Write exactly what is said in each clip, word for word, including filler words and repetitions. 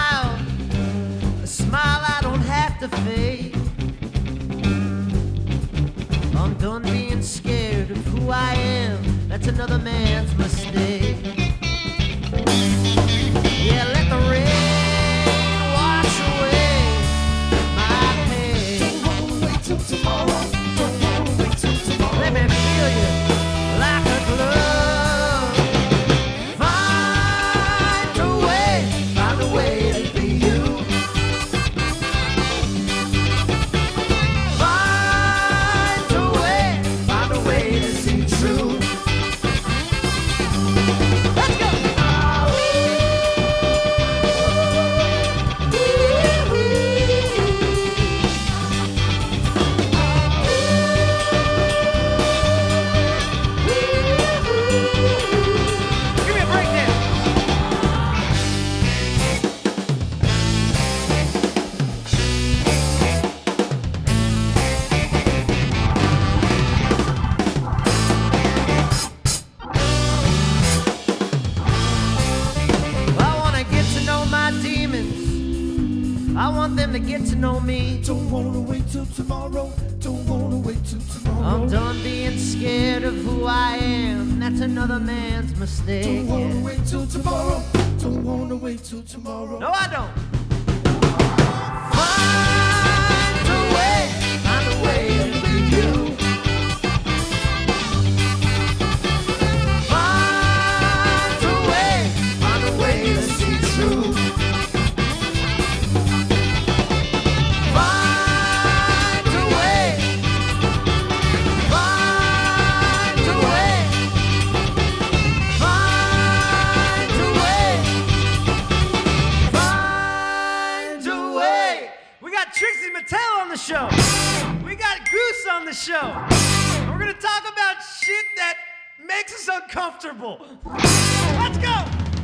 smile, a smile I don't have to fake. I'm done being scared of who I am. That's another man's mistake. Yeah, let the rain wash away my pain. Don't wanna wait till tomorrow. Don't wanna wait till tomorrow. Let me feel you like a glove. Find a way, find a way to be you. Find a way, find a way to see true. Let's go. Give me a breakdown. I wanna get to know my demons. I want them to get to know me. Don't wanna wait till tomorrow. Don't wanna wait till tomorrow. I'm done being scared of who I am. That's another man's mistake. Don't wanna yeah. wait till tomorrow. Don't wanna wait till tomorrow. No, I don't. Find a way, find a way to be you. Find a way, find a way to see true. Find a way, find a way, find a way, find a way. We got Trixie Mattel on the show. We got Goose on the show. And we're gonna talk about shit that makes us uncomfortable. Let's go.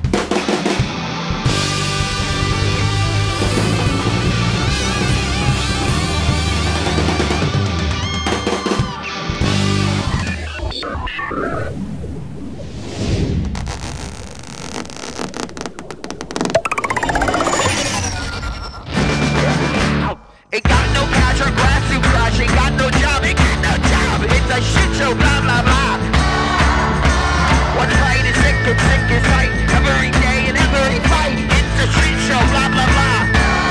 Ain't got no cash or grass to crush, ain't got no job, ain't got no job. It's a shit show, blah blah blah. One fight is sick and sick is right. Every day and every fight, it's a shit show, blah blah blah.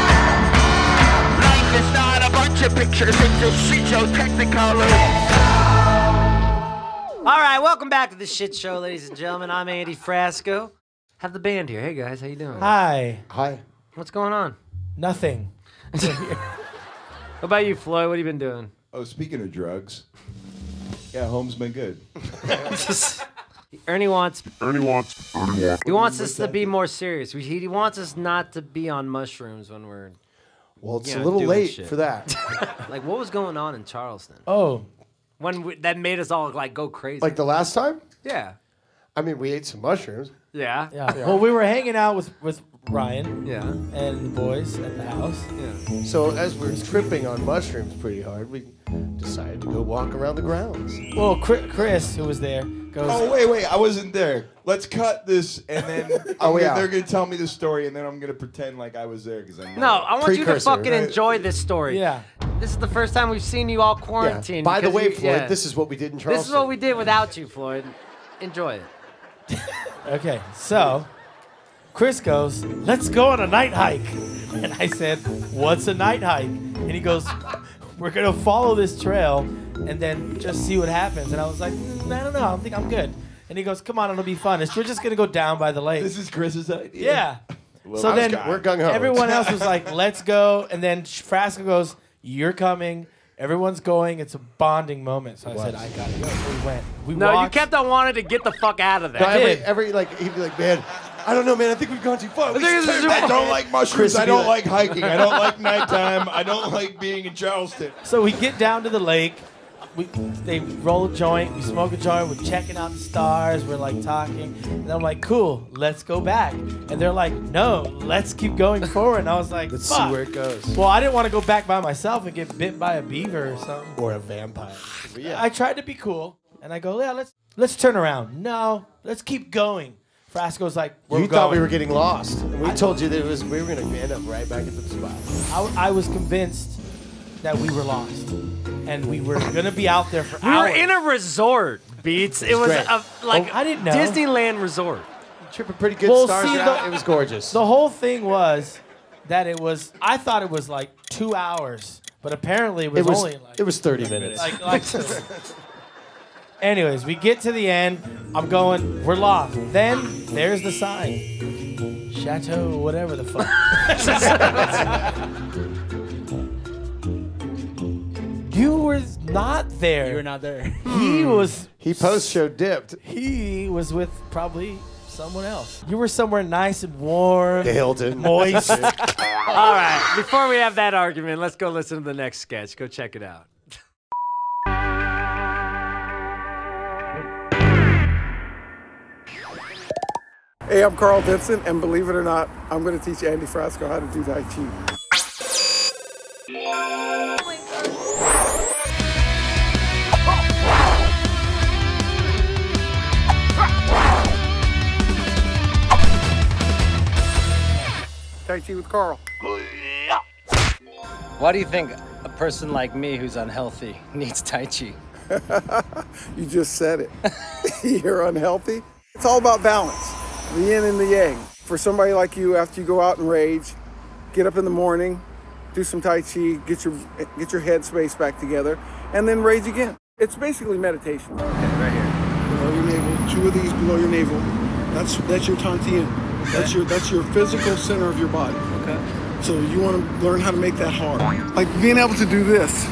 Life is not a bunch of pictures, it's a shit show, technicolor. All right, welcome back to the Shit Show, ladies and gentlemen. I'm Andy Frasco. Have the band here. Hey guys, how you doing? Hi. Hi. What's going on? Nothing. What about you, Floyd? What have you been doing? Oh, speaking of drugs, yeah, home's been good. Ernie wants. Ernie wants. Ernie wants. He wants us to be more serious. We- He wants us not to be on mushrooms when we're Well, it's Yeah, a little doing late shit. for that. like. What was going on in Charleston? Oh, When we, that made us all like go crazy. Like the last time? yeah, I mean, we ate some mushrooms. yeah, yeah. Well, we were hanging out with, with Ryan yeah, and the boys at the house. yeah. So as we're tripping on mushrooms pretty hard, we decided to go walk around the grounds. Well, Chri- Chris, who was there, goes, Oh, wait, wait, I wasn't there. Let's cut this, and then I'm Oh, gonna, yeah. they're going to tell me the story, and then I'm going to pretend like I was there because I'm No, I want you to Precursor, fucking right? enjoy this story. yeah. This is the first time we've seen you all Yeah. quarantined. By the because way, you- Floyd, yeah. this is what we did in Charleston. This is what we did without you, Floyd. Enjoy it. Okay, so Chris goes, let's go on a night hike. And I said, what's a night hike? And he goes, we're going to follow this trail and then just see what happens. And I was like, mm, I don't know. I think I'm good. And he goes, come on, it'll be fun. It's, we're just going to go down by the lake. This is Chris's idea. Yeah. Well, so I was then gung- We're gung-ho. everyone else was like, let's go. And then Frasco goes, you're coming. Everyone's going. It's a bonding moment. So I said, I got to go. So we went. We No, walked. you kept on wanting to get the fuck out of there. No, every, did. every, like, he'd be like, man, I don't know, man. I think we've gone too far. We think should this is turn too I back." don't like mushrooms. Chris would I be don't like- like hiking. I don't like nighttime. I don't like being in Charleston. So we get down to the lake. We, they roll a joint. We smoke a joint. We're checking out the stars. We're like talking. And I'm like, cool, let's go back. And they're like, no, let's keep going forward. And I was like, Let's fuck. see where it goes. Well, I didn't want to go back by myself and get bit by a beaver or something. Or a vampire. But yeah. I tried to be cool. And I go, yeah, let's let's turn around. No, let's keep going. Frasco's like, we're You going. thought we were getting lost. And we I- told you that it was we were going to end up right back at the spot. I, I was convinced that we were lost. And we were going to be out there for We hours. were in a resort, Beats. It was great. a, like Oh, I didn't know. Disneyland resort. Trip a pretty good Well, stars see, were the- out. It was gorgeous. The whole thing was that it was, I thought it was like two hours. But apparently it was, it was only like... it was thirty minutes. Like, like Anyways, we get to the end. I'm going, we're lost. Then there's the sign. Chateau, whatever the fuck. You were not there. You were not there. He was he post show dipped. he was with probably someone else. You were somewhere nice and warm, The Hilton. moist. All right, before we have that argument, let's go listen to the next sketch. Go check it out. Hey, I'm Karl Denson, and believe it or not, I'm going to teach Andy Frasco how to do Tai Chi. Tai Chi with Karl. Why do you think a person like me who's unhealthy needs Tai Chi? You just said it. You're unhealthy. It's all about balance, the yin and the yang. For somebody like you, after you go out and rage, get up in the morning, do some Tai Chi, get your get your head space back together, and then rage again. It's basically meditation. Okay, right here. Below your navel, two of these below your navel. That's that's your Tantien. That's your that's your physical center of your body. Okay. So you want to learn how to make that hard. Like being able to do this.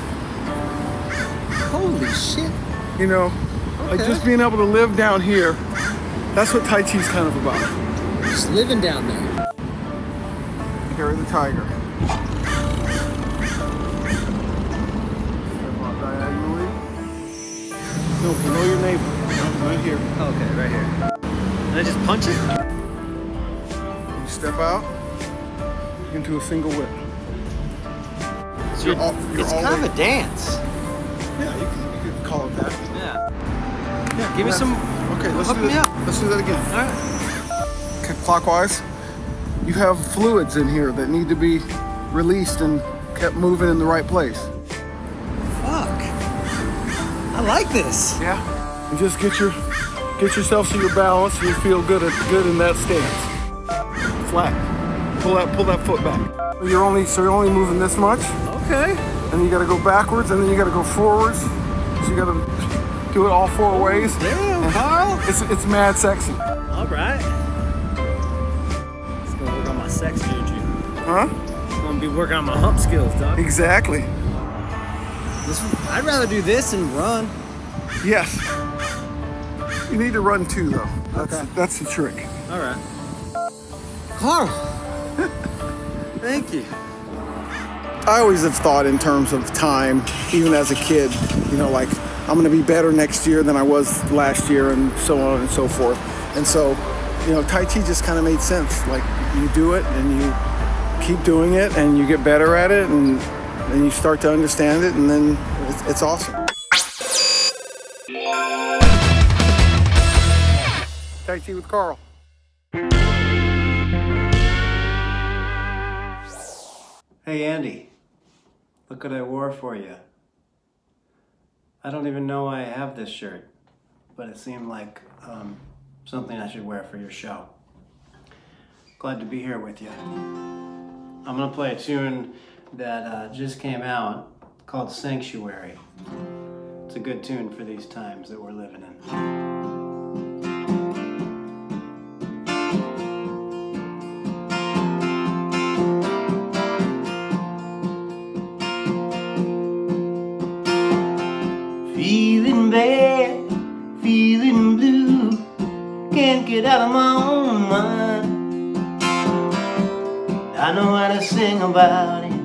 Holy shit. You know, like Okay. just being able to live down here. That's what Tai Chi's kind of about. Just living down there. Carry the tiger. Step out diagonally. No, below your navel. No, right here. Okay, right here. And I just punch it? You step out into a single whip. So You're all- you're it's all kind way- of a dance. Yeah, you can, you can call it that. Yeah. Yeah, give me some. Okay, let's Hook do me that. up. Let's do that again. All right. Okay, clockwise. You have fluids in here that need to be released and kept moving in the right place. Fuck. I like this. Yeah. And just get your get yourself so you're balanced and you feel good at good in that stance. Flat. Pull that pull that foot back. You're only so you're only moving this much. Okay. And then you gotta go backwards and then you gotta go forwards. So you gotta do it all four ways. Damn, Karl. It's it's mad sexy. All right. It's gonna work on my sex juju. Huh? It's gonna be working on my hump skills, dog. Exactly. This, I'd rather do this and run. Yes. You need to run too though. That's Okay. that's the trick. All right. Karl. Thank you. I always have thought in terms of time, even as a kid, you know, like I'm gonna be better next year than I was last year and so on and so forth. And so, you know, Tai Chi just kind of made sense. Like you do it and you keep doing it and you get better at it and then you start to understand it and then it's, it's awesome. Tai Chi with Karl. Hey Andy, look what I wore for you. I don't even know why I have this shirt, but it seemed like um, something I should wear for your show. Glad to be here with you. I'm gonna play a tune that uh, just came out called Sanctuary. It's a good tune for these times that we're living in. Feeling bad, feeling blue, can't get out of my own mind. I know how to sing about it.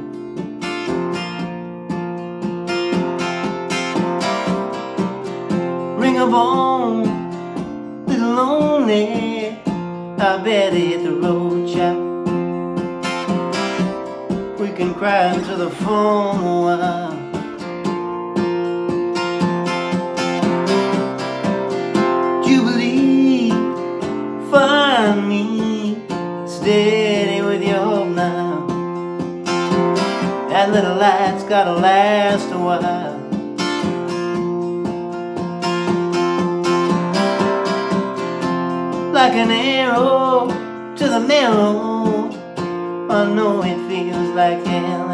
Ring a bone, little lonely, I better hit the road, chap. We can cry into the phone a while. Jubilee, fine. little light's gotta last a while. Like an arrow to the marrow, I know it feels like hell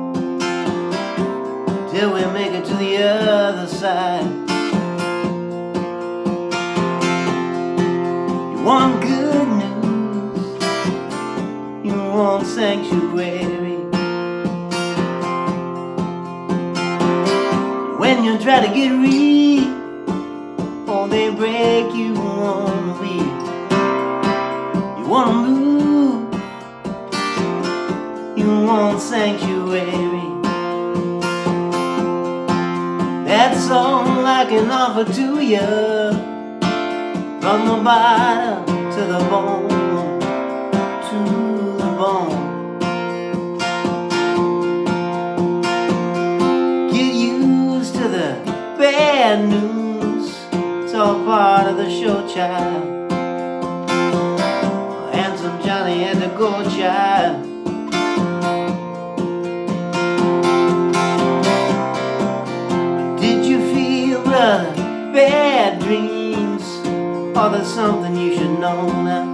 till we make it to the other side. You want good news, you want sanctuary. When you try to get real, oh, they break you on the wheel. You wanna move, you want sanctuary. That's all I can offer to you, from the bottom to the bone, to the bone. Get used to the bad news, it's all part of the show, child. Handsome Johnny had to go, child. Bad dreams, or there's something you should know now.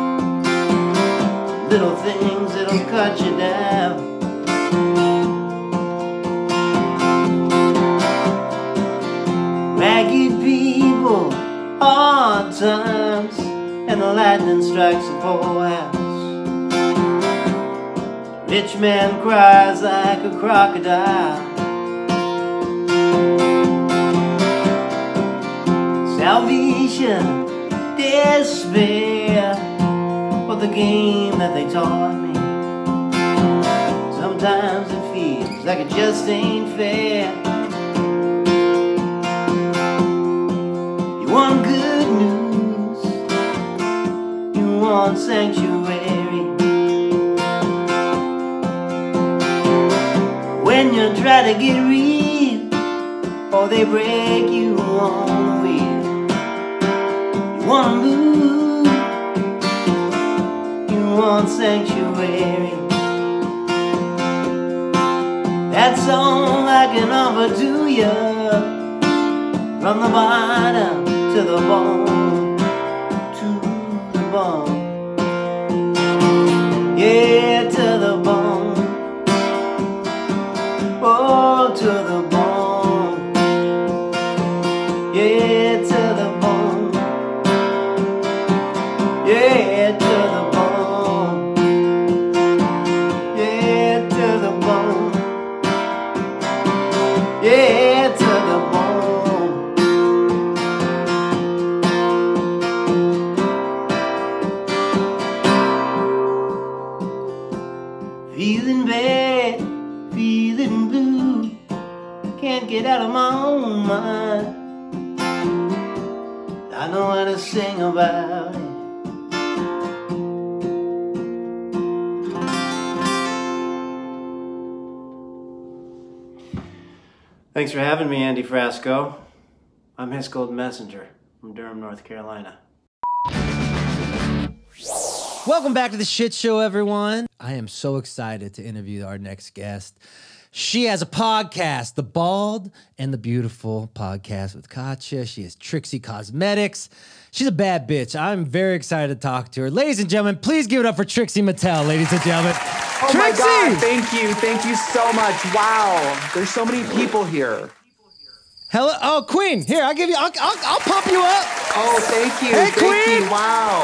Little things that'll cut you down. Ragged people, hard times, and the lightning strikes a poor house. Rich man cries like a crocodile. Salvation, despair, for the game that they taught me. Sometimes it feels like it just ain't fair. You want good news, you want sanctuary. When you try to get real, or they break you on the wheel. You wanna move, you want sanctuary. That's all I can offer to you, from the bottom to the bone, to the bone. Yeah, to the bone, oh, to the bone. Yeah, to the bone. Yeah, to the bone. Yeah, to the bone. Yeah, to the bone. Feeling bad, feeling blue, can't get out of my own mind. I know how to sing about it. Thanks for having me, Andy Frasco. I'm his gold messenger from Durham, North Carolina. Welcome back to the Shit Show, everyone. I am so excited to interview our next guest. She has a podcast, The Bald and the Beautiful podcast with Katya. She has Trixie Cosmetics. She's a bad bitch. I'm very excited to talk to her. Ladies and gentlemen, please give it up for Trixie Mattel, ladies and gentlemen. Oh Trixie! my God, thank you. Thank you so much. Wow, there's so many people here. Hello, oh, Queen, here, I'll give you, I'll, I'll, I'll pump you up. Oh, thank you. Hey, thank Queen. you. Wow.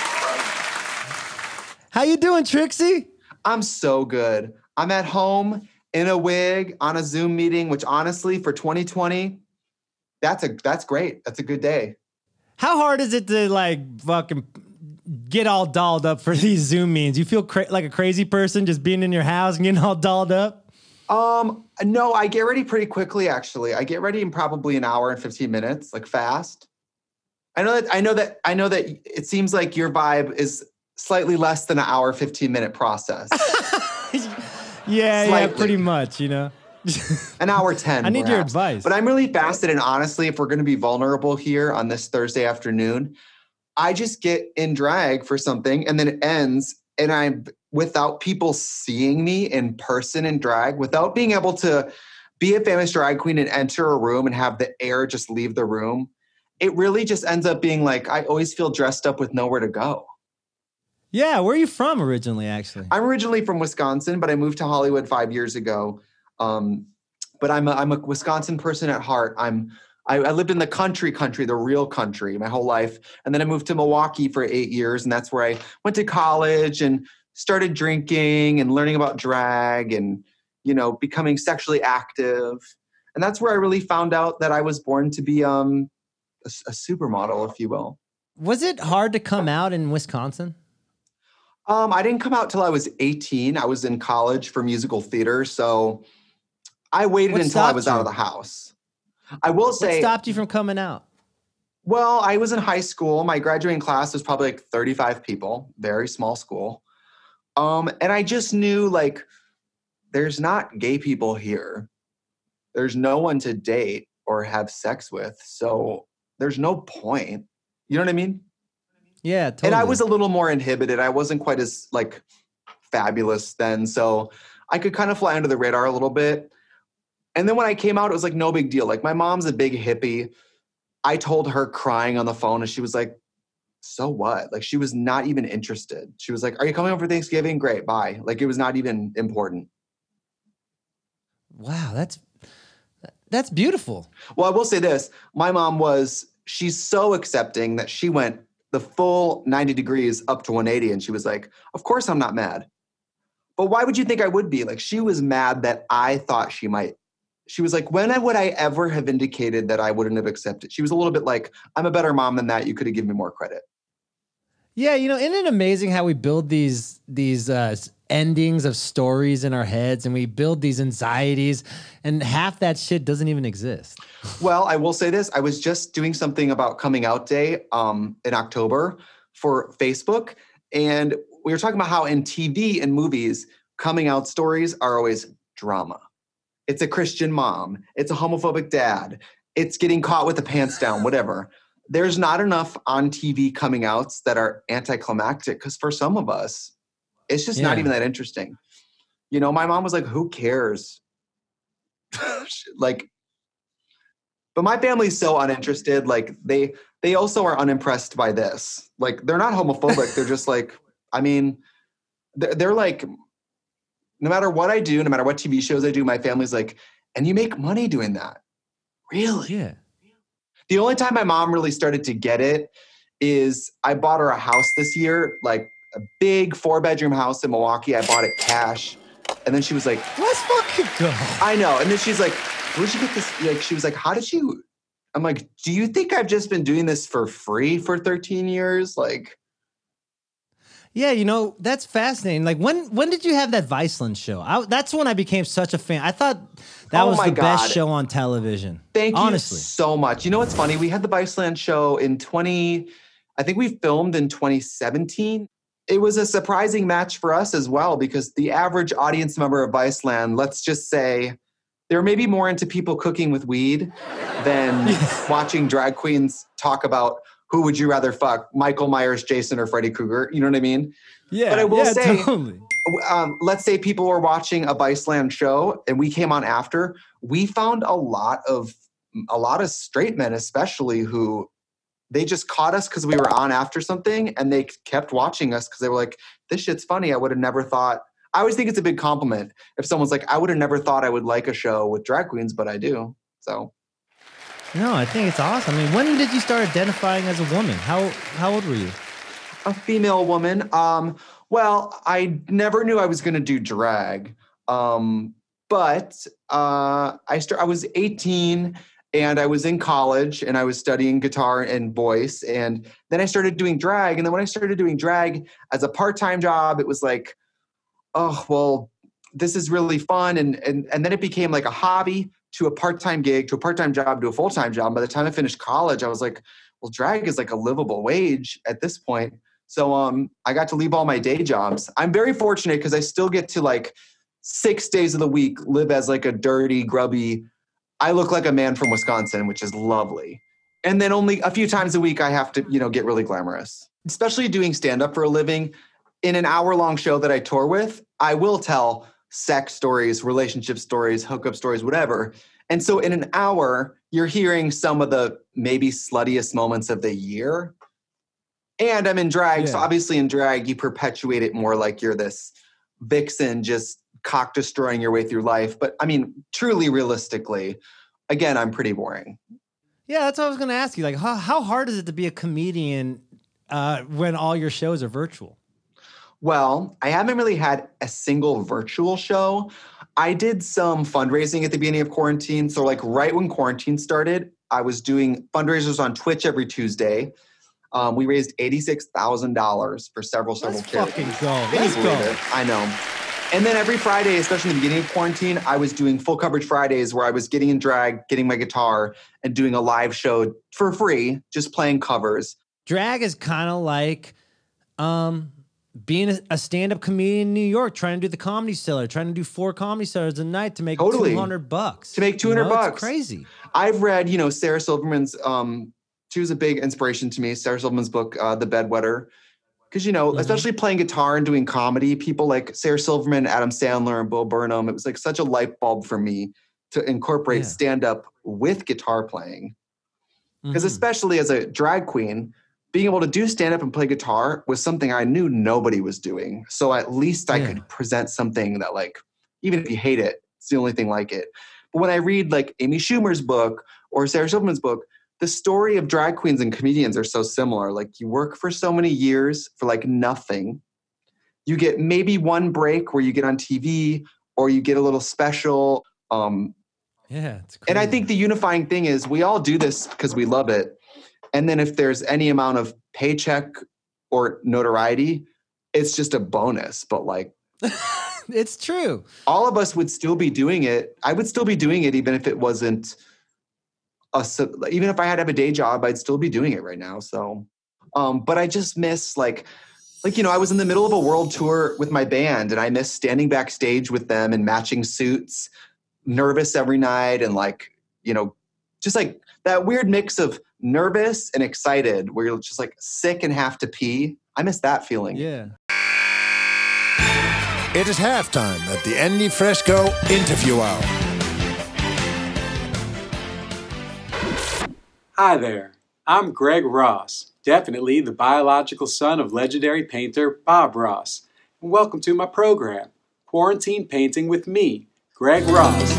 How you doing, Trixie? I'm so good. I'm at home in a wig on a Zoom meeting, which honestly, for twenty twenty, that's a that's great. That's a good day. How hard is it to like fucking get all dolled up for these Zoom meetings? You feel cra like a crazy person just being in your house and getting all dolled up? Um, no, I get ready pretty quickly, actually. I get ready in probably an hour and fifteen minutes, like fast. I know that I know that I know that it seems like your vibe is slightly less than an hour, fifteen minute process. Yeah, Slightly. yeah, pretty much, you know. An hour ten. I need perhaps. your advice. But I'm really fasted, and honestly, if we're going to be vulnerable here on this Thursday afternoon, I just get in drag for something, and then it ends, and I'm without people seeing me in person in drag, without being able to be a famous drag queen and enter a room and have the air just leave the room, it really just ends up being like, I always feel dressed up with nowhere to go. Yeah, where are you from originally, actually? I'm originally from Wisconsin, but I moved to Hollywood five years ago. Um, but I'm a, I'm a Wisconsin person at heart. I'm I, I lived in the country, country, the real country, my whole life. And then I moved to Milwaukee for eight years, and that's where I went to college and started drinking and learning about drag and, you know, becoming sexually active. And that's where I really found out that I was born to be um, a, a supermodel, if you will. Was it hard to come out in Wisconsin? Um, I didn't come out till I was eighteen. I was in college for musical theater, so I waited What until I stopped was you? out of the house. I will say— What stopped you from coming out? Well, I was in high school. My graduating class was probably like thirty-five people, very small school. Um, and I just knew, like, there's not gay people here. There's no one to date or have sex with, so there's no point. You know what I mean? Yeah, totally. And I was a little more inhibited. I wasn't quite as, like, fabulous then, so I could kind of fly under the radar a little bit. And then when I came out, it was like no big deal. Like, my mom's a big hippie. I told her crying on the phone, and she was like, so what? Like, she was not even interested. She was like, are you coming home for Thanksgiving? Great, bye. Like, it was not even important. Wow, that's that's beautiful. Well, I will say this. My mom was, she's so accepting that she went the full ninety degrees up to one eighty, and she was like, of course I'm not mad. But why would you think I would be? Like, she was mad that I thought she might. She was like, when would I ever have indicated that I wouldn't have accepted? She was a little bit like, I'm a better mom than that. You could have given me more credit. Yeah, you know, isn't it amazing how we build these these uh, endings of stories in our heads, and we build these anxieties, and half that shit doesn't even exist. Well, I will say this. I was just doing something about coming out day um, in October for Facebook, and we were talking about how in T V and movies, coming out stories are always drama. It's a Christian mom. It's a homophobic dad. It's getting caught with the pants down, whatever. There's not enough on T V coming outs that are anticlimactic, because for some of us, it's just not Yeah. even that interesting. You know, my mom was like, who cares? Like, but my family's so uninterested. Like, they they also are unimpressed by this. Like, they're not homophobic. They're just like, I mean, they're, they're like, no matter what I do, no matter what T V shows I do, my family's like, and you make money doing that. Really? Yeah. The only time my mom really started to get it is I bought her a house this year, like a big four bedroom house in Milwaukee. I bought it cash. And then she was like, let's fucking go. I know. And then she's like, where'd you get this? Like, she was like, how did you? I'm like, do you think I've just been doing this for free for thirteen years? Like, Yeah, you know, that's fascinating. Like, when when did you have that Viceland show? I, that's when I became such a fan. I thought that Oh was my the best God. show on television. Thank Honestly. you so much. You know what's funny? We had the Viceland show in twenty, I think we filmed in twenty seventeen. It was a surprising match for us as well, because the average audience member of Viceland, let's just say, they're maybe more into people cooking with weed than watching drag queens talk about who would you rather fuck, Michael Myers, Jason, or Freddy Krueger. You know what I mean? Yeah, But I will yeah, say, totally. um, let's say people were watching a Viceland show and we came on after, we found a lot of a lot of straight men, especially, who they just caught us because we were on after something, and they kept watching us because they were like, this shit's funny. I would have never thought. I always think it's a big compliment if someone's like, I would have never thought I would like a show with drag queens, but I do. So. No, I think it's awesome. I mean, when did you start identifying as a woman? How how old were you? A female woman. Um, well, I never knew I was going to do drag. Um, but uh, I start, I was eighteen and I was in college and I was studying guitar and voice. And then I started doing drag. And then when I started doing drag as a part-time job, it was like, oh, well, this is really fun. And, and, and then it became like a hobby to a part-time gig, to a part-time job, to a full-time job. By the time I finished college, I was like, well, drag is like a livable wage at this point. So um, I got to leave all my day jobs. I'm very fortunate because I still get to, like, six days of the week live as like a dirty, grubby, I look like a man from Wisconsin, which is lovely. And then only a few times a week I have to, you know, get really glamorous. Especially doing stand-up for a living, in an hour-long show that I tour with, I will tell sex stories, relationship stories, hookup stories, whatever. And so in an hour, you're hearing some of the maybe sluttiest moments of the year. And I'm in drag, yeah. So obviously in drag, you perpetuate it more like you're this vixen just cock destroying your way through life. But I mean, truly realistically, again, I'm pretty boring. Yeah, that's what I was going to ask you. Like, how, how hard is it to be a comedian uh, when all your shows are virtual? Well, I haven't really had a single virtual show. I did some fundraising at the beginning of quarantine. So like right when quarantine started, I was doing fundraisers on Twitch every Tuesday. Um, we raised eighty-six thousand dollars for several, several Let's charities. fucking go. Let's go. It. I know. And then every Friday, especially in the beginning of quarantine, I was doing full coverage Fridays where I was getting in drag, getting my guitar, and doing a live show for free, just playing covers. Drag is kind of like um, being a, a stand-up comedian in New York, trying to do the Comedy Cellar, trying to do four Comedy Cellars a night to make totally. two hundred bucks. To make two hundred you know, bucks. It's crazy. I've read, you know, Sarah Silverman's, um, she was a big inspiration to me, Sarah Silverman's book, uh, The Bedwetter. Because, you know, mm-hmm. especially playing guitar and doing comedy, people like Sarah Silverman, Adam Sandler, and Bo Burnham, it was like such a light bulb for me to incorporate yeah. stand-up with guitar playing. Because mm-hmm. especially as a drag queen, being able to do stand-up and play guitar was something I knew nobody was doing. So at least I yeah. could present something that, like, even if you hate it, it's the only thing like it. But when I read, like, Amy Schumer's book or Sarah Silverman's book, the story of drag queens and comedians are so similar. Like, you work for so many years for like nothing. You get maybe one break where you get on T V or you get a little special. Um, yeah, it's crazy. And I think the unifying thing is we all do this because we love it. And then if there's any amount of paycheck or notoriety, it's just a bonus. But like, it's true. All of us would still be doing it. I would still be doing it even if it wasn't. A, even if I had to have a day job, I'd still be doing it right now. So, um, but I just miss like, like, you know, I was in the middle of a world tour with my band and I miss standing backstage with them in matching suits, nervous every night. And like, you know, just like that weird mix of nervous and excited where you're just like sick and have to pee. I miss that feeling. Yeah. It is halftime at the Andy Frasco interview hour. Hi there, I'm Greg Ross, definitely the biological son of legendary painter Bob Ross, and welcome to my program, Quarantine Painting with me, Greg Ross.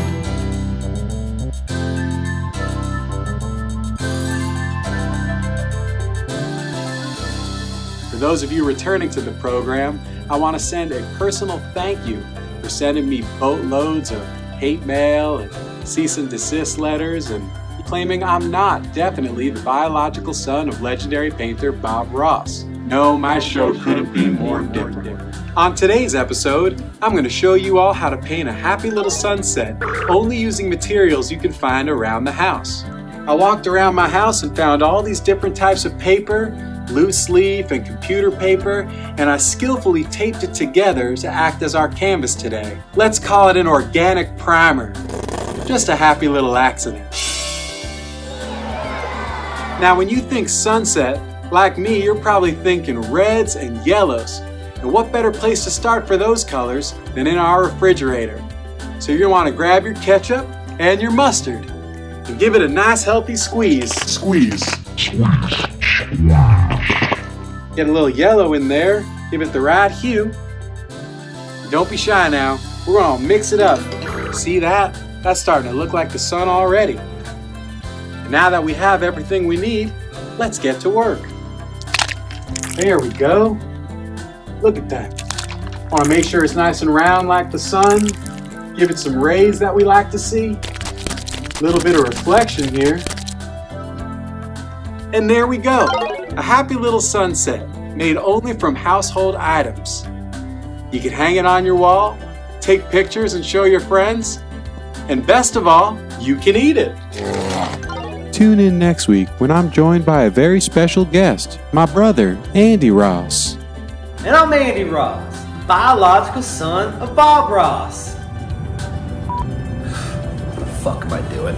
For those of you returning to the program, I want to send a personal thank you for sending me boatloads of hate mail and cease and desist letters and claiming I'm not definitely the biological son of legendary painter Bob Ross. No, my show couldn't be more different. On today's episode, I'm going to show you all how to paint a happy little sunset, only using materials you can find around the house. I walked around my house and found all these different types of paper, loose leaf and computer paper, and I skillfully taped it together to act as our canvas today. Let's call it an organic primer. Just a happy little accident. Now, when you think sunset, like me, you're probably thinking reds and yellows. And what better place to start for those colors than in our refrigerator? So you're gonna wanna grab your ketchup and your mustard and give it a nice healthy squeeze. Squeeze. Get a little yellow in there, give it the right hue. Don't be shy now, we're gonna mix it up. See that? That's starting to look like the sun already. Now that we have everything we need, let's get to work. There we go. Look at that. Want to make sure it's nice and round like the sun. Give it some rays that we like to see. A little bit of reflection here. And there we go. A happy little sunset made only from household items. You can hang it on your wall, take pictures and show your friends, and best of all, you can eat it. Tune in next week when I'm joined by a very special guest, my brother, Andy Ross. And I'm Andy Ross, biological son of Bob Ross. What the fuck am I doing?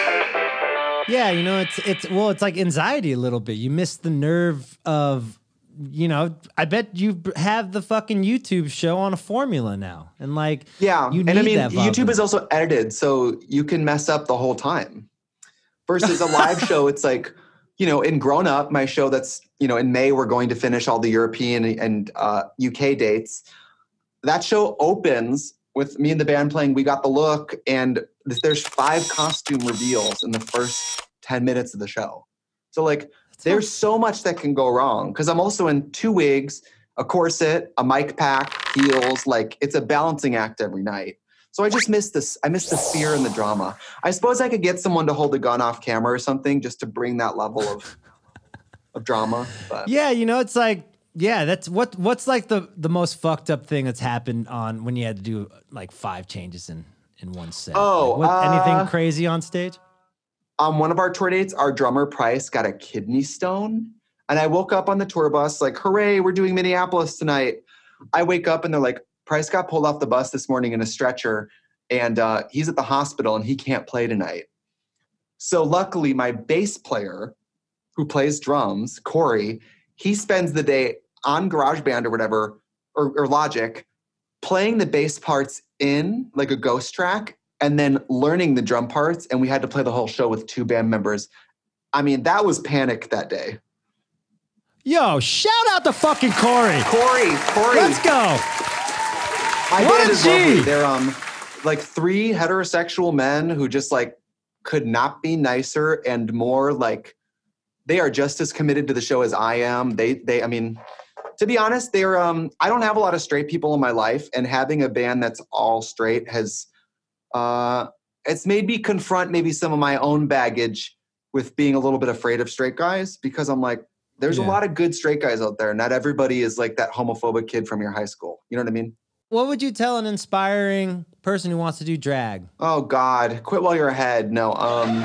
Yeah, you know, it's it's well, it's like anxiety a little bit. You miss the nerve of you know, I bet you have the fucking YouTube show on a formula now. And like, yeah. you need and I mean, that YouTube is also edited, so you can mess up the whole time. Versus a live show, it's like, you know, in Grown Up, my show that's, you know, in May, we're going to finish all the European and uh, U K dates. That show opens with me and the band playing We Got the Look, and there's five costume reveals in the first ten minutes of the show. So like, there's so much that can go wrong because I'm also in two wigs, a corset, a mic pack, heels. Like, it's a balancing act every night. So I just miss this. I miss the fear and the drama. I suppose I could get someone to hold a gun off camera or something just to bring that level of of drama. But. Yeah, you know, it's like, yeah, that's what what's like the the most fucked up thing that's happened on when you had to do like five changes in in one set. Oh, like, what, uh, anything crazy on stage? On one of our tour dates, our drummer Price got a kidney stone, and I woke up on the tour bus like, "Hooray, we're doing Minneapolis tonight!" I wake up and they're like, "Price got pulled off the bus this morning in a stretcher, and uh, he's at the hospital and he can't play tonight." So luckily, my bass player, who plays drums, Corey, he spends the day on GarageBand or whatever, or, or Logic, playing the bass parts in like a ghost track and then learning the drum parts. And we had to play the whole show with two band members. I mean, that was panic that day. Yo, shout out to fucking Corey. Corey, Corey. Let's go. My What band a is G. lovely. They're um like three heterosexual men who just like could not be nicer and more like, they are just as committed to the show as I am. They, they, I mean, to be honest, they're, um, I don't have a lot of straight people in my life, and having a band that's all straight has, uh, it's made me confront maybe some of my own baggage with being a little bit afraid of straight guys, because I'm like, there's Yeah. a lot of good straight guys out there. Not everybody is like that homophobic kid from your high school. You know what I mean? What would you tell an inspiring person who wants to do drag? Oh God, quit while you're ahead. No, um,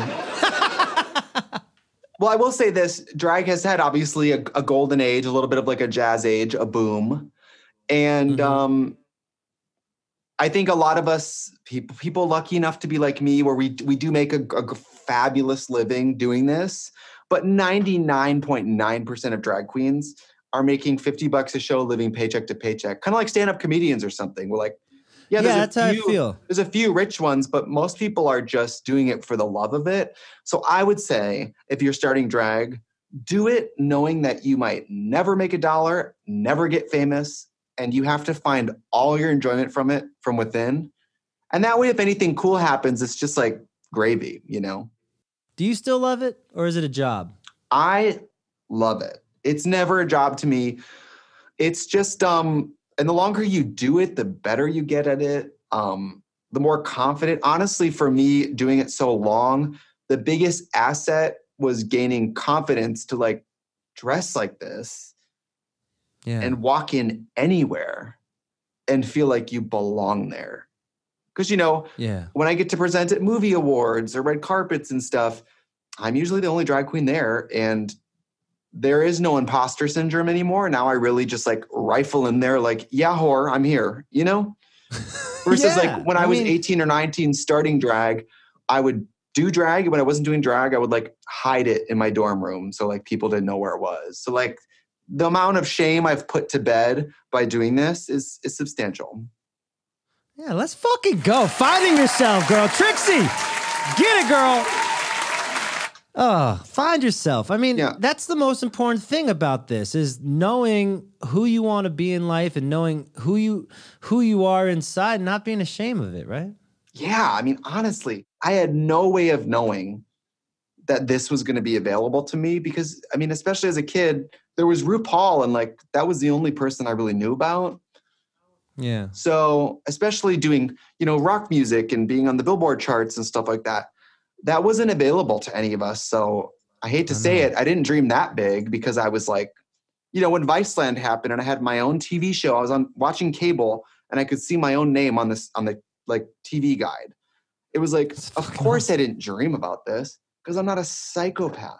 well, I will say this, drag has had obviously a, a golden age, a little bit of like a jazz age, a boom. And Mm-hmm. um, I think a lot of us, people, people lucky enough to be like me, where we, we do make a, a fabulous living doing this, but ninety-nine point nine percent of drag queens are making fifty bucks a show, living paycheck to paycheck. Kind of like stand-up comedians or something. We're like, yeah, Yeah, there's that's a how I few, feel. There's a few rich ones, but most people are just doing it for the love of it. So I would say, if you're starting drag, do it knowing that you might never make a dollar, never get famous, and you have to find all your enjoyment from it from within. And that way, if anything cool happens, it's just like gravy, you know? Do you still love it, or is it a job? I love it. It's never a job to me. It's just, um, and the longer you do it, the better you get at it. Um, the more confident. Honestly, for me, doing it so long, the biggest asset was gaining confidence to like dress like this Yeah. and walk in anywhere and feel like you belong there. Because, you know, Yeah. when I get to present at movie awards or red carpets and stuff, I'm usually the only drag queen there, and there is no imposter syndrome anymore. Now I really just like rifle in there like, yeah, whore, I'm here, you know? Versus Yeah, like when I, I was mean- eighteen or nineteen starting drag, I would do drag. And when I wasn't doing drag, I would like hide it in my dorm room. So like people didn't know where it was. So like the amount of shame I've put to bed by doing this is, is substantial. Yeah, let's fucking go. Finding yourself, girl. Trixie, get it, girl. Oh, find yourself. I mean, that's the most important thing about this is knowing who you want to be in life and knowing who you who you are inside and not being ashamed of it, right? Yeah, I mean, honestly, I had no way of knowing that this was going to be available to me because, I mean, especially as a kid, there was RuPaul and like that was the only person I really knew about. Yeah. So especially doing, you know, rock music and being on the Billboard charts and stuff like that, that wasn't available to any of us. So I hate to say it, I didn't dream that big because I was like, you know, when Viceland happened and I had my own T V show, I was on watching cable and I could see my own name on this, on the like T V guide. It was like, of course I didn't dream about this because I'm not a psychopath.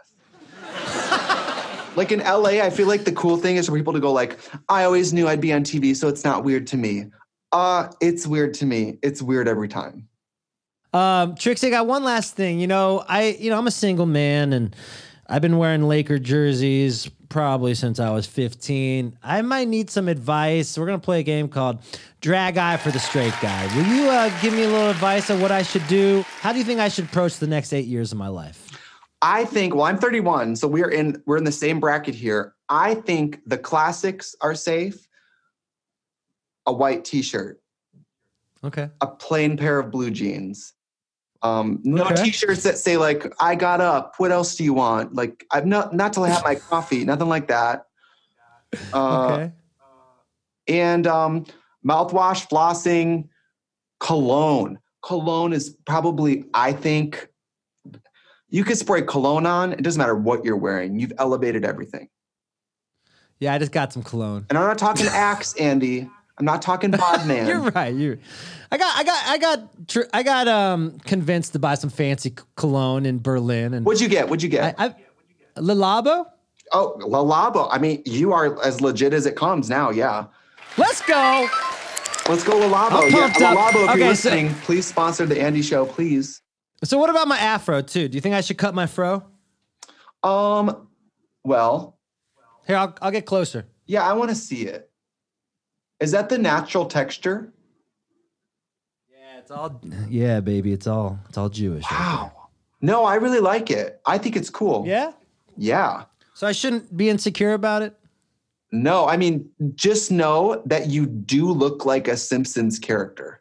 Like in L A, I feel like the cool thing is for people to go like, I always knew I'd be on T V, so it's not weird to me. Uh, it's weird to me. It's weird every time. Um, Trixie, I got one last thing. You know, I, you know, I'm a single man, and I've been wearing Laker jerseys probably since I was fifteen. I might need some advice. We're going to play a game called Drag Eye for the Straight Guy. Will you uh, give me a little advice on what I should do? How do you think I should approach the next eight years of my life? I think, well, I'm thirty-one, so we're in we're in the same bracket here. I think the classics are safe. A white t-shirt. Okay. A plain pair of blue jeans. Um, no Okay. t-shirts that say like, I got up, what else do you want? Like, I've not, not till I have my coffee, nothing like that. Uh, Okay. And um, mouthwash, flossing, cologne. Cologne is probably, I think, you could spray cologne on. It doesn't matter what you're wearing. You've elevated everything. Yeah, I just got some cologne. And I'm not talking Axe, Andy. I'm not talking Bodman. You're right. You, I got, I got, I got, tr- I got um convinced to buy some fancy c- cologne in Berlin. And What'd you get? What'd you get? I, I, Le Labo. Oh, La Labo. I mean, you are as legit as it comes now. Yeah. Let's go. Let's go, La Labo. I'm Yeah, pumped La up. Labo, if Okay, you're so- listening, please sponsor the Andy Show, please. So what about my afro too? Do you think I should cut my fro? Um, well, here I'll, I'll get closer. Yeah, I want to see it. Is that the natural texture? Yeah, it's all. Yeah, baby, it's all, it's all Jewish. Wow. No, I really like it. I think it's cool. Yeah. Yeah. So I shouldn't be insecure about it. No, I mean, just know that you do look like a Simpsons character.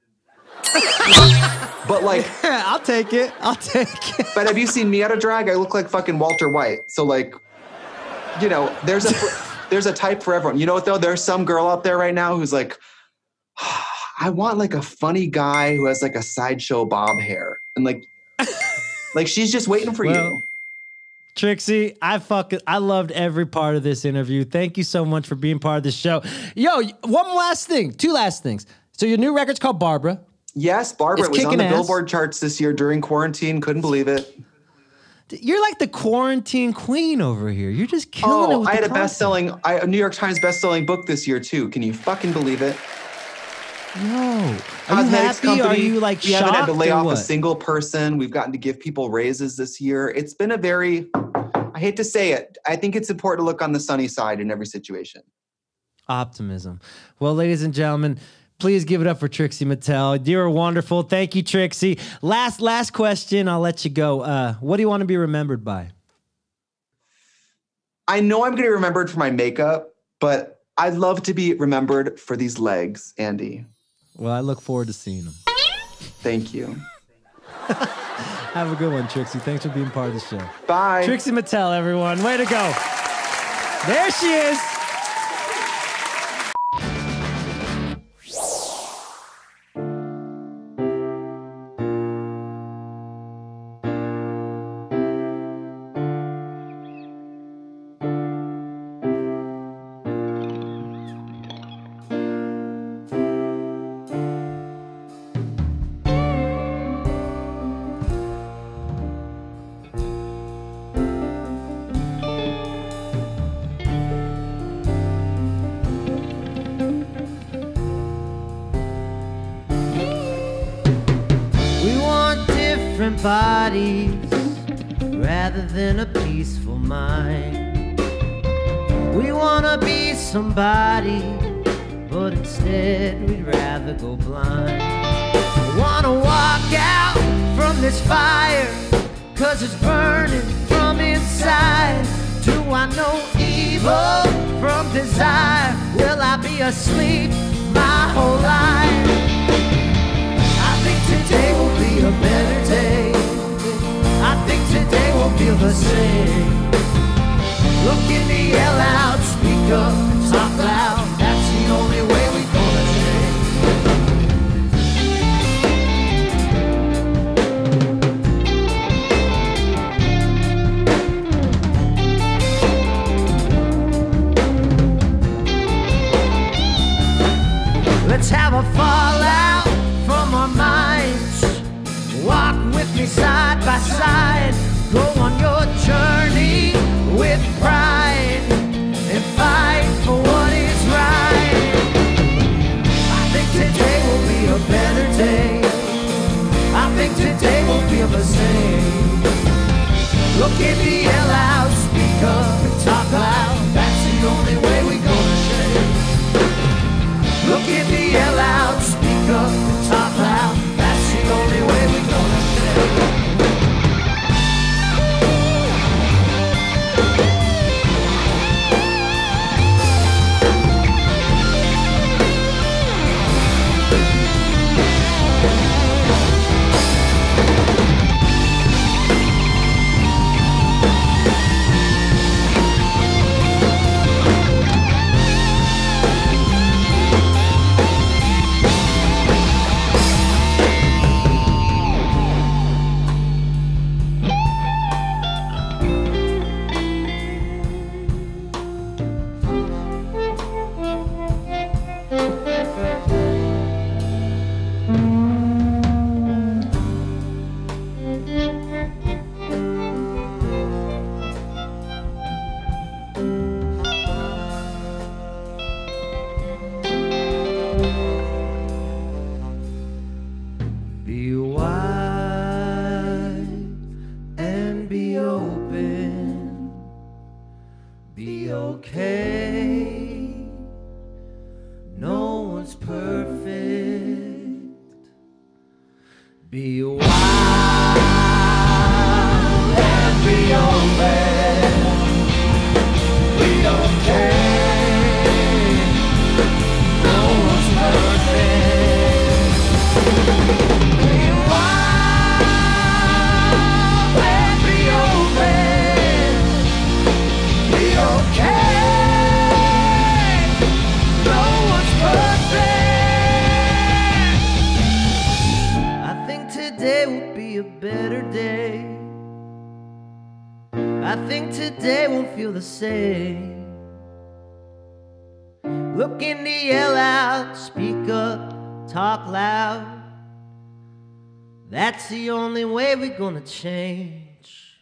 But like, I'll take it. I'll take it. But have you seen me out of drag? I look like fucking Walter White. So like, you know, there's a there's a type for everyone. You know what though? There's some girl out there right now who's like, I want like a funny guy who has like a sideshow bob hair, and like, like she's just waiting for Well, you. Trixie, I fucking I loved every part of this interview. Thank you so much for being part of the show. Yo, one last thing, two last things. So your new record's called Barbara. Yes, Barbara. It's It was on kicking the ass. Billboard charts this year during quarantine. Couldn't believe it. You're like the quarantine queen over here. You're just killing it Oh, with I the had a content. best-selling, I, a New York Times best-selling book this year too. Can you fucking believe it? Yo, are you Cosmetics happy? Are you like we haven't had to shocked lay or off what? a single person. We've gotten to give people raises this year. It's been a very, I hate to say it, I think it's important to look on the sunny side in every situation. Optimism. Well, ladies and gentlemen, please give it up for Trixie Mattel. You're wonderful. Thank you, Trixie. Last, last question. I'll let you go. Uh, what do you want to be remembered by? I know I'm going to be remembered for my makeup, but I'd love to be remembered for these legs, Andy. Well, I look forward to seeing them. Thank you. Have a good one, Trixie. Thanks for being part of the show. Bye. Trixie Mattel, everyone. Way to go. There she is. We want different bodies rather than a peaceful mind. We wanna be somebody, but instead we'd rather go blind. I wanna walk out from this fire, cause it's burning from inside. Do I know evil from desire? Will I be asleep my whole life? I think today will be a better day. I think today will feel the same. Look in the yell out, speak up, talk loud. That's the only way we're gonna change. Let's have a fallout from our minds. Walk with me side by side. Go on your journey with pride and fight for what is right. I think today will be a better day. I think today will feel the same. Look in the yell out, Be wide and be open. Be okay. No one's perfect. Be wild and be open. Be okay. No one's perfect. Be wild and be open. Be okay. No one's perfect. I think today will be a better day. I think today won't feel the same. Looking to yell out, speak up, talk loud. That's the only way we're gonna change.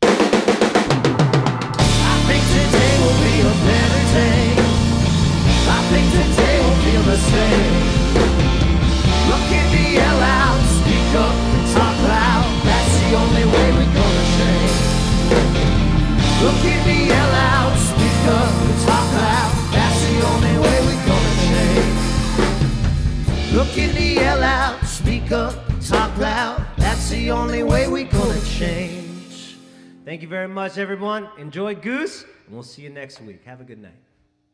I think today will be a better day. I think today will feel the same. Looking to yell out, speak up, talk loud. That's the only way we're gonna change. Looking to yell out, speak up, talk loud. That's the only way we're gonna change. Looking to yell out, speak up, talk loud. That's the only way we're gonna change. Thank you very much, everyone. Enjoy Goose, and we'll see you next week. Have a good night.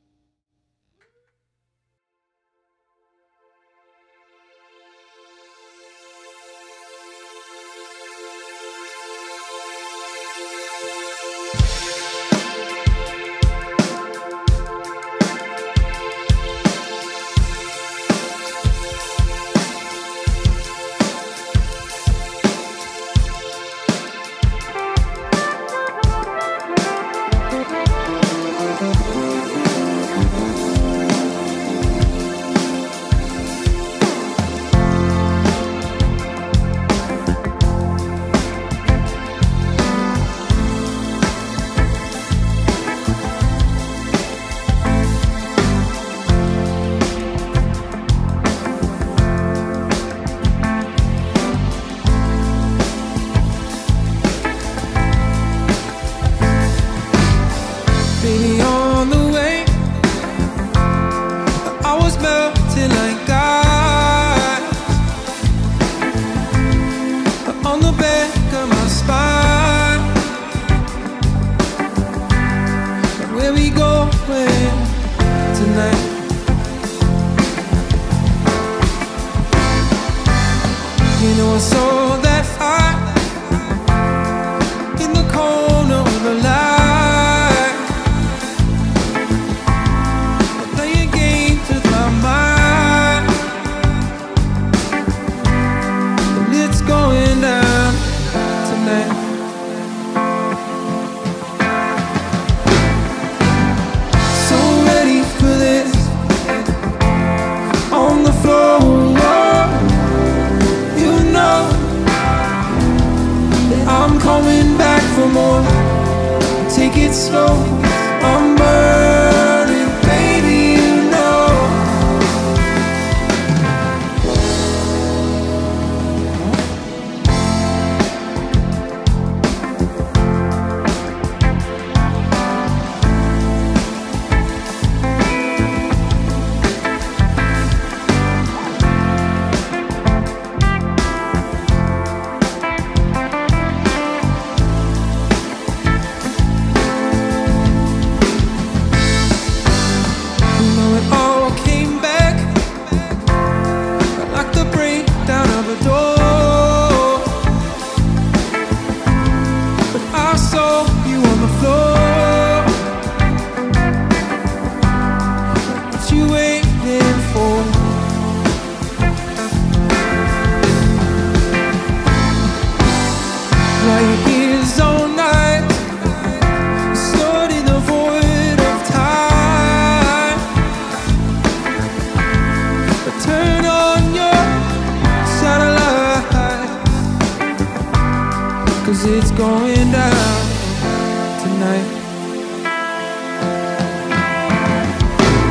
It's going down tonight.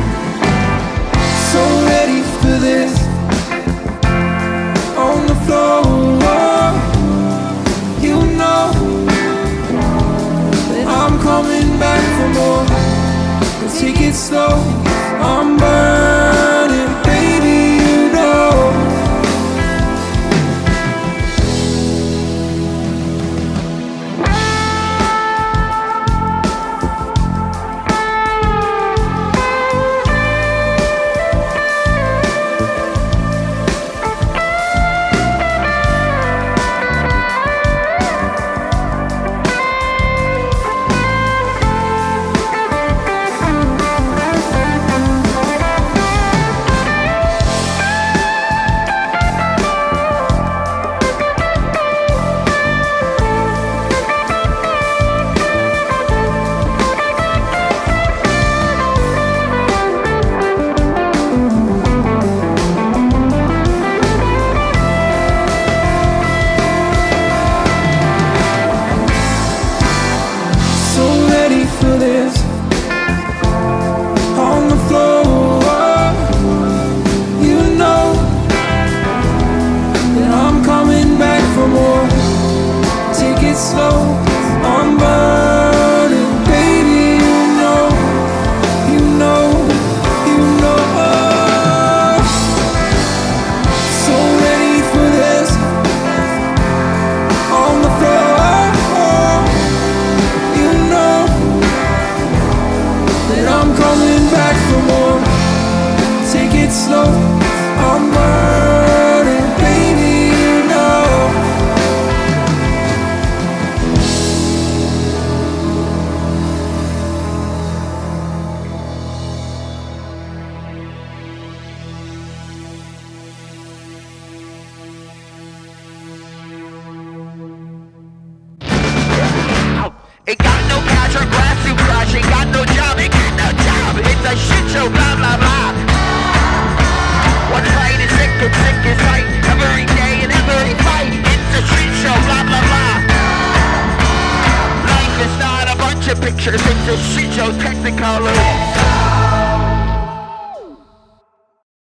So ready for this on the floor. it slow. I'm burning, baby, you know. Ain't got no cash or grass to crush, ain't got no job, ain't got no job. It's a shit show, blah blah blah. One fight is sick and sick is right. Every day and every fight, it's a shit show, blah blah blah. Life is not a bunch of pictures, it's a shit show, technicolor.